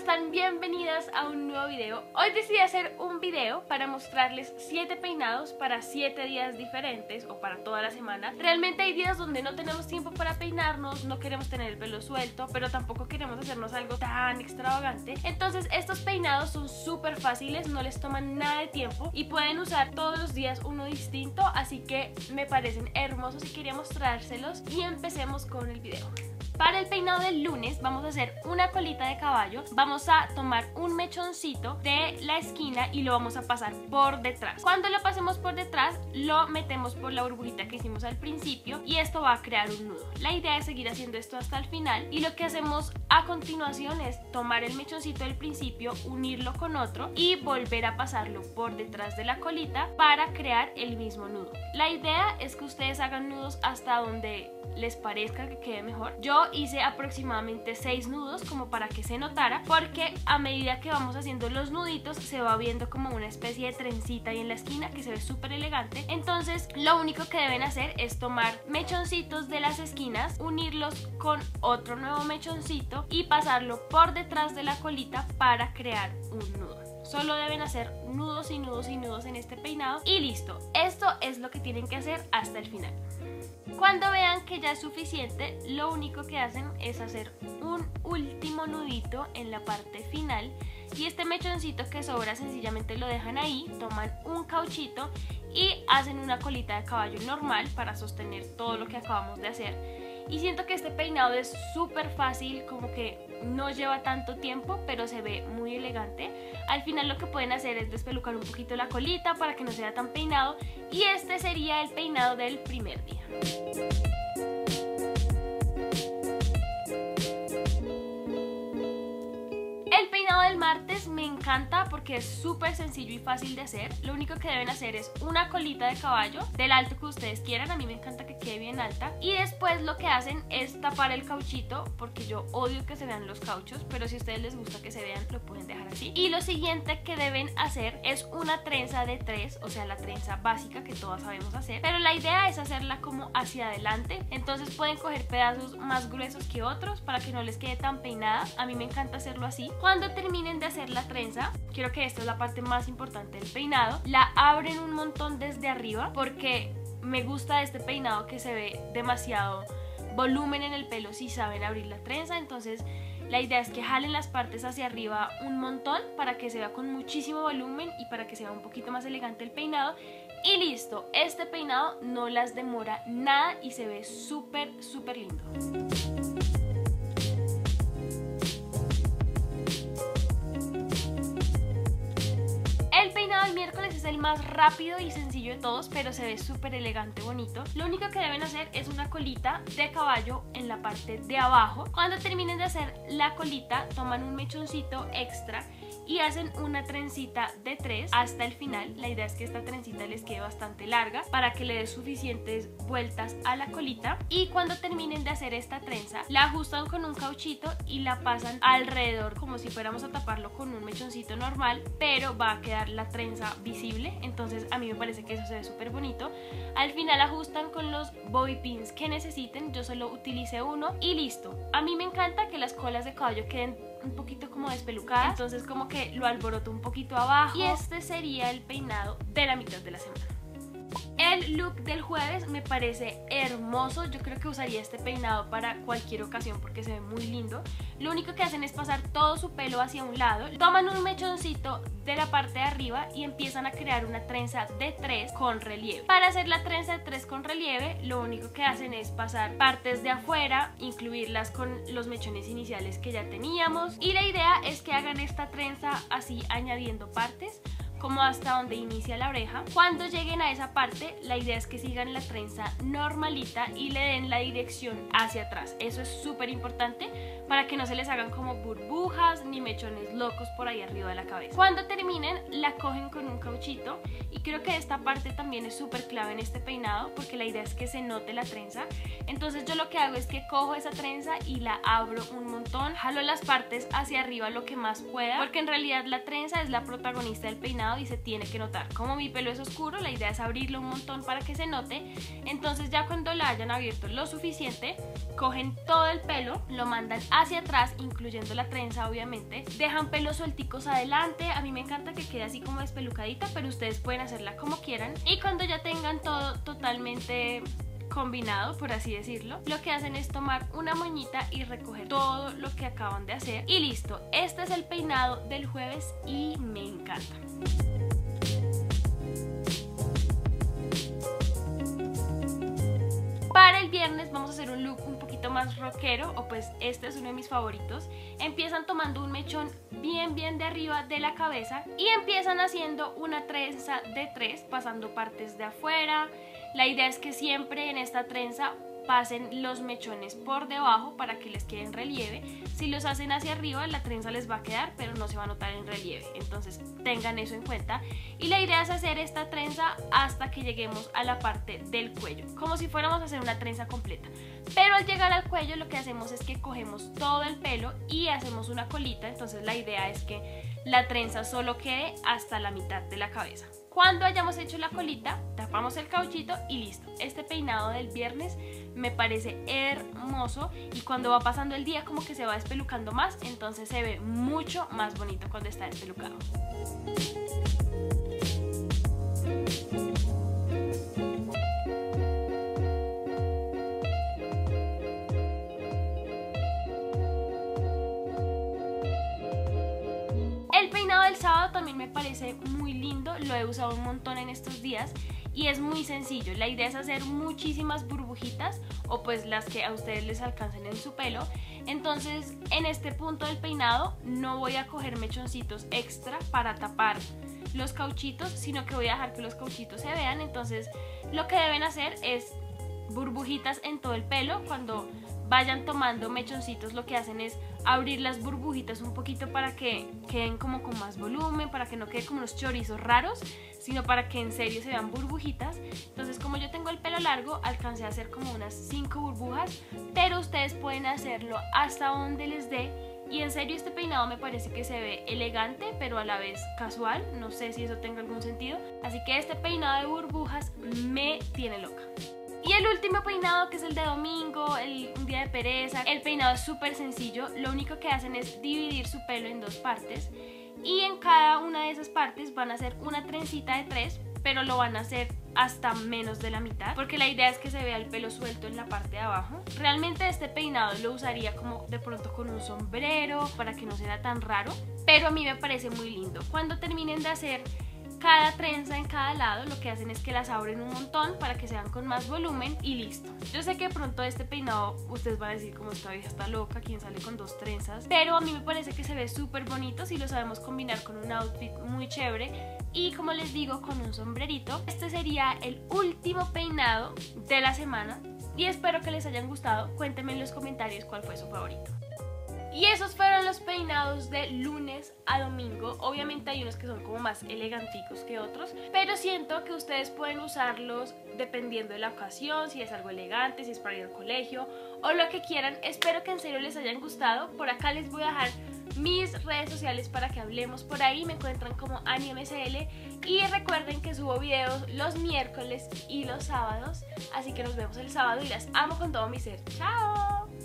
están? Bienvenidas a un nuevo video. Hoy decidí hacer un video para mostrarles 7 peinados para 7 días diferentes o para toda la semana. Realmente hay días donde no tenemos tiempo para peinarnos, no queremos tener el pelo suelto, pero tampoco queremos hacernos algo tan extravagante. Entonces estos peinados son súper fáciles, no les toman nada de tiempo y pueden usar todos los días uno distinto, así que me parecen hermosos y quería mostrárselos. Y empecemos con el video. Para el peinado del lunes vamos a hacer una colita de caballo. Vamos a tomar un mechoncito de la esquina y lo vamos a pasar por detrás. Cuando lo pasemos por detrás lo metemos por la burbujita que hicimos al principio y esto va a crear un nudo. La idea es seguir haciendo esto hasta el final y lo que hacemos a continuación es tomar el mechoncito del principio, unirlo con otro y volver a pasarlo por detrás de la colita para crear el mismo nudo. La idea es que ustedes hagan nudos hasta donde les parezca que quede mejor. Yo hice aproximadamente 6 nudos como para que se notara, porque a medida que vamos haciendo los nuditos se va viendo como una especie de trencita ahí en la esquina que se ve súper elegante. Entonces lo único que deben hacer es tomar mechoncitos de las esquinas, unirlos con otro nuevo mechoncito y pasarlo por detrás de la colita para crear un nudo. Solo deben hacer nudos y nudos y nudos en este peinado y listo. Esto es lo que tienen que hacer hasta el final. Cuando vean que ya es suficiente, lo único que hacen es hacer un último nudito en la parte final y este mechoncito que sobra sencillamente lo dejan ahí, toman un cauchito y hacen una colita de caballo normal para sostener todo lo que acabamos de hacer. Y siento que este peinado es súper fácil, como que no lleva tanto tiempo, pero se ve muy elegante. Al final lo que pueden hacer es despelucar un poquito la colita para que no sea tan peinado. Y este sería el peinado del primer día. El peinado del martes me encanta porque es súper sencillo y fácil de hacer. Lo único que deben hacer es una colita de caballo del alto que ustedes quieran. A mí me encanta que quede bien alta. Y después lo que hacen es tapar el cauchito, porque yo odio que se vean los cauchos, pero si a ustedes les gusta que se vean lo pueden dejar así. Y lo siguiente que deben hacer es una trenza de 3, o sea la trenza básica que todas sabemos hacer, pero la idea es hacerla como hacia adelante. Entonces pueden coger pedazos más gruesos que otros para que no les quede tan peinada. A mí me encanta hacerlo así. Cuando terminen de hacer la trenza, quiero que esta es la parte más importante del peinado, la abren un montón desde arriba porque me gusta este peinado que se ve demasiado volumen en el pelo si saben abrir la trenza. Entonces la idea es que jalen las partes hacia arriba un montón para que se vea con muchísimo volumen y para que sea un poquito más elegante el peinado. Y listo, este peinado no las demora nada y se ve súper lindo. El miércoles es el más rápido y sencillo de todos, pero se ve súper elegante, bonito. Lo único que deben hacer es una colita de caballo en la parte de abajo. Cuando terminen de hacer la colita, toman un mechoncito extra y hacen una trencita de 3 hasta el final. La idea es que esta trencita les quede bastante larga para que le dé suficientes vueltas a la colita. Y cuando terminen de hacer esta trenza, la ajustan con un cauchito y la pasan alrededor como si fuéramos a taparlo con un mechoncito normal, pero va a quedar la trenza visible. Entonces a mí me parece que eso se ve súper bonito. Al final ajustan con los bobby pins que necesiten. Yo solo utilicé uno y listo. A mí me encanta que las colas de caballo queden un poquito como despelucadas, entonces como que lo alboroto un poquito abajo. Y este sería el peinado de la mitad de la semana. El look del jueves me parece hermoso. Yo creo que usaría este peinado para cualquier ocasión porque se ve muy lindo. Lo único que hacen es pasar todo su pelo hacia un lado, toman un mechoncito de la parte de arriba y empiezan a crear una trenza de 3 con relieve. Para hacer la trenza de 3 con relieve, lo único que hacen es pasar partes de afuera, incluirlas con los mechones iniciales que ya teníamos, y la idea es que hagan esta trenza así añadiendo partes como hasta donde inicia la oreja. Cuando lleguen a esa parte, la idea es que sigan la trenza normalita y le den la dirección hacia atrás. Eso es súper importante para que no se les hagan como burbujas ni mechones locos por ahí arriba de la cabeza. Cuando terminen, la cogen con un cauchito y creo que esta parte también es súper clave en este peinado porque la idea es que se note la trenza. Entonces yo lo que hago es que cojo esa trenza y la abro un montón, jalo las partes hacia arriba lo que más pueda, porque en realidad la trenza es la protagonista del peinado peinado y se tiene que notar. Como mi pelo es oscuro, la idea es abrirlo un montón para que se note. Entonces ya cuando la hayan abierto lo suficiente, cogen todo el pelo, lo mandan hacia atrás, incluyendo la trenza obviamente, dejan pelos suelticos adelante. A mí me encanta que quede así como despelucadita, pero ustedes pueden hacerla como quieran. Y cuando ya tengan todo totalmente combinado, por así decirlo, lo que hacen es tomar una moñita y recoger todo lo que acaban de hacer y listo. Este es el peinado del jueves y me encanta. Para el viernes vamos a hacer un look un poquito más rockero, o pues este es uno de mis favoritos. Empiezan tomando un mechón bien de arriba de la cabeza y empiezan haciendo una trenza de 3, pasando partes de afuera. La idea es que siempre en esta trenza pasen los mechones por debajo para que les quede en relieve. Si los hacen hacia arriba, la trenza les va a quedar, pero no se va a notar en relieve. Entonces tengan eso en cuenta. Y la idea es hacer esta trenza hasta que lleguemos a la parte del cuello, como si fuéramos a hacer una trenza completa. Pero al llegar al cuello lo que hacemos es que cogemos todo el pelo y hacemos una colita. Entonces la idea es que la trenza solo quede hasta la mitad de la cabeza. Cuando hayamos hecho la colita, tapamos el cauchito y listo. Este peinado del viernes me parece hermoso y cuando va pasando el día como que se va despelucando más, entonces se ve mucho más bonito cuando está despelucado. El peinado del sábado también me parece muy lindo, lo he usado un montón en estos días y es muy sencillo. La idea es hacer muchísimas burbujitas o pues las que a ustedes les alcancen en su pelo. Entonces en este punto del peinado no voy a coger mechoncitos extra para tapar los cauchitos, sino que voy a dejar que los cauchitos se vean. Entonces lo que deben hacer es burbujitas en todo el pelo. Cuando vayan tomando mechoncitos lo que hacen es abrir las burbujitas un poquito para que queden como con más volumen, para que no quede como unos chorizos raros, sino para que en serio se vean burbujitas. Entonces como yo tengo el pelo largo, alcancé a hacer como unas 5 burbujas, pero ustedes pueden hacerlo hasta donde les dé. Y en serio este peinado me parece que se ve elegante, pero a la vez casual. No sé si eso tenga algún sentido. Así que este peinado de burbujas me tiene loca. Y el último peinado, que es el de domingo, un día de pereza. El peinado es súper sencillo. Lo único que hacen es dividir su pelo en 2 partes. Y en cada una de esas partes van a hacer una trencita de 3, pero lo van a hacer hasta menos de la mitad, porque la idea es que se vea el pelo suelto en la parte de abajo. Realmente este peinado lo usaría como de pronto con un sombrero, para que no sea tan raro, pero a mí me parece muy lindo. Cuando terminen de hacer cada trenza en cada lado, lo que hacen es que las abren un montón para que sean con más volumen y listo. Yo sé que de pronto este peinado ustedes van a decir como esta vieja está loca, ¿quién sale con 2 trenzas? Pero a mí me parece que se ve súper bonito si lo sabemos combinar con un outfit muy chévere y, como les digo, con un sombrerito. Este sería el último peinado de la semana y espero que les hayan gustado. Cuéntenme en los comentarios cuál fue su favorito. Y esos fueron los peinados de lunes a domingo. Obviamente hay unos que son como más eleganticos que otros, pero siento que ustedes pueden usarlos dependiendo de la ocasión, si es algo elegante, si es para ir al colegio o lo que quieran. Espero que en serio les hayan gustado. Por acá les voy a dejar mis redes sociales para que hablemos por ahí. Me encuentran como AniMCL y recuerden que subo videos los miércoles y los sábados, así que nos vemos el sábado y las amo con todo mi ser. ¡Chao!